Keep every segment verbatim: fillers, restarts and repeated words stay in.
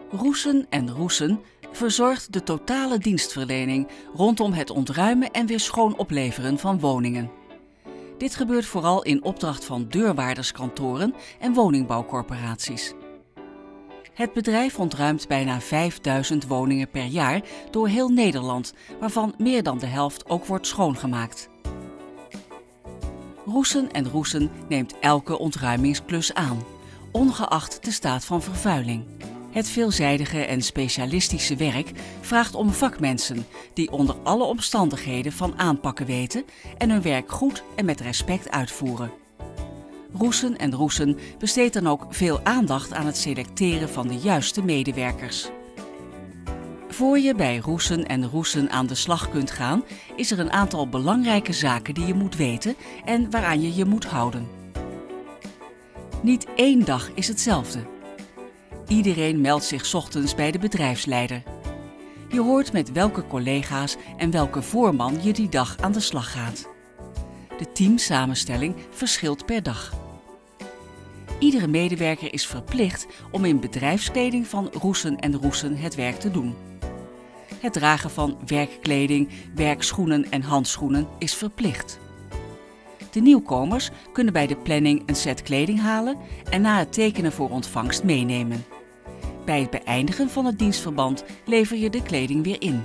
Roesen en Roesen verzorgt de totale dienstverlening rondom het ontruimen en weer schoon opleveren van woningen. Dit gebeurt vooral in opdracht van deurwaarderskantoren en woningbouwcorporaties. Het bedrijf ontruimt bijna vijfduizend woningen per jaar door heel Nederland, waarvan meer dan de helft ook wordt schoongemaakt. Roesen en Roesen neemt elke ontruimingsklus aan, ongeacht de staat van vervuiling. Het veelzijdige en specialistische werk vraagt om vakmensen die onder alle omstandigheden van aanpakken weten en hun werk goed en met respect uitvoeren. Roesen en Roesen besteedt dan ook veel aandacht aan het selecteren van de juiste medewerkers. Voor je bij Roesen en Roesen aan de slag kunt gaan, is er een aantal belangrijke zaken die je moet weten en waaraan je je moet houden. Niet één dag is hetzelfde. Iedereen meldt zich 's ochtends bij de bedrijfsleider. Je hoort met welke collega's en welke voorman je die dag aan de slag gaat. De teamsamenstelling verschilt per dag. Iedere medewerker is verplicht om in bedrijfskleding van Roesen en Roesen het werk te doen. Het dragen van werkkleding, werkschoenen en handschoenen is verplicht. De nieuwkomers kunnen bij de planning een set kleding halen en na het tekenen voor ontvangst meenemen. Bij het beëindigen van het dienstverband lever je de kleding weer in.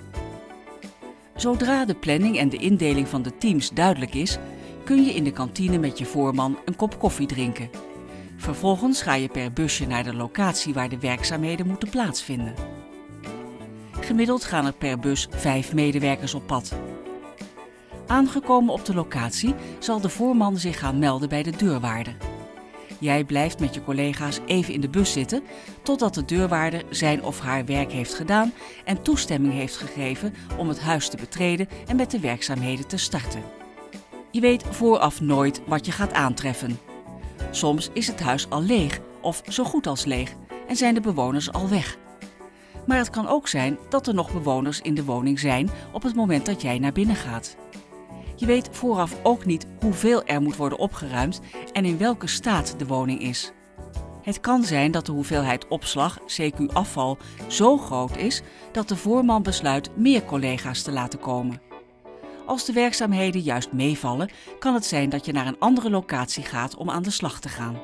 Zodra de planning en de indeling van de teams duidelijk is, kun je in de kantine met je voorman een kop koffie drinken. Vervolgens ga je per busje naar de locatie waar de werkzaamheden moeten plaatsvinden. Gemiddeld gaan er per bus vijf medewerkers op pad. Aangekomen op de locatie zal de voorman zich gaan melden bij de deurwaarder. Jij blijft met je collega's even in de bus zitten totdat de deurwaarder zijn of haar werk heeft gedaan en toestemming heeft gegeven om het huis te betreden en met de werkzaamheden te starten. Je weet vooraf nooit wat je gaat aantreffen. Soms is het huis al leeg of zo goed als leeg en zijn de bewoners al weg. Maar het kan ook zijn dat er nog bewoners in de woning zijn op het moment dat jij naar binnen gaat. Je weet vooraf ook niet hoeveel er moet worden opgeruimd en in welke staat de woning is. Het kan zijn dat de hoeveelheid opslag, C Q afval, zo groot is dat de voorman besluit meer collega's te laten komen. Als de werkzaamheden juist meevallen, kan het zijn dat je naar een andere locatie gaat om aan de slag te gaan.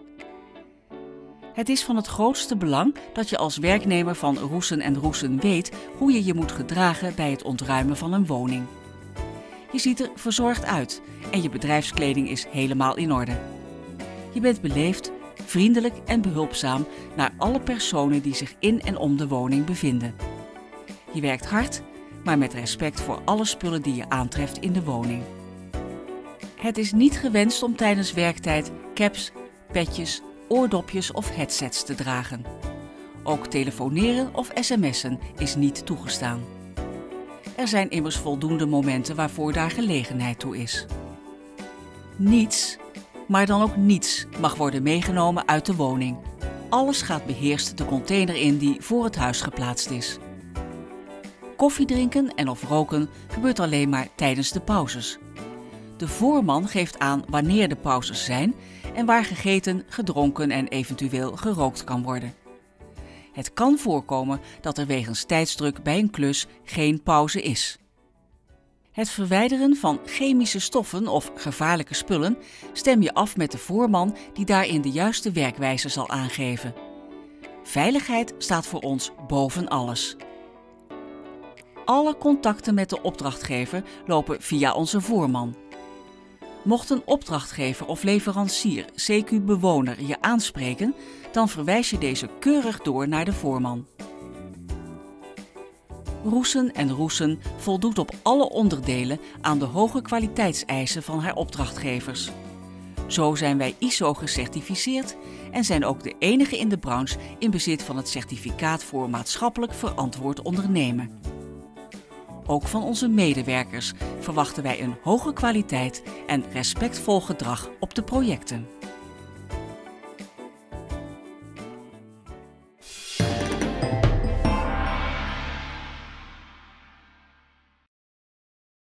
Het is van het grootste belang dat je als werknemer van Roesen en Roesen weet hoe je je moet gedragen bij het ontruimen van een woning. Je ziet er verzorgd uit en je bedrijfskleding is helemaal in orde. Je bent beleefd, vriendelijk en behulpzaam naar alle personen die zich in en om de woning bevinden. Je werkt hard, maar met respect voor alle spullen die je aantreft in de woning. Het is niet gewenst om tijdens werktijd caps, petjes, oordopjes of headsets te dragen. Ook telefoneren of sms'en is niet toegestaan. Er zijn immers voldoende momenten waarvoor daar gelegenheid toe is. Niets, maar dan ook niets, mag worden meegenomen uit de woning. Alles gaat beheerst de container in die voor het huis geplaatst is. Koffie drinken en of roken gebeurt alleen maar tijdens de pauzes. De voorman geeft aan wanneer de pauzes zijn en waar gegeten, gedronken en eventueel gerookt kan worden. Het kan voorkomen dat er wegens tijdsdruk bij een klus geen pauze is. Het verwijderen van chemische stoffen of gevaarlijke spullen stem je af met de voorman die daarin de juiste werkwijze zal aangeven. Veiligheid staat voor ons boven alles. Alle contacten met de opdrachtgever lopen via onze voorman. Mocht een opdrachtgever of leverancier, C Q-bewoner, je aanspreken, dan verwijs je deze keurig door naar de voorman. Roesen en Roesen voldoet op alle onderdelen aan de hoge kwaliteitseisen van haar opdrachtgevers. Zo zijn wij I S O gecertificeerd en zijn ook de enige in de branche in bezit van het certificaat voor maatschappelijk verantwoord ondernemen. Ook van onze medewerkers verwachten wij een hoge kwaliteit en respectvol gedrag op de projecten.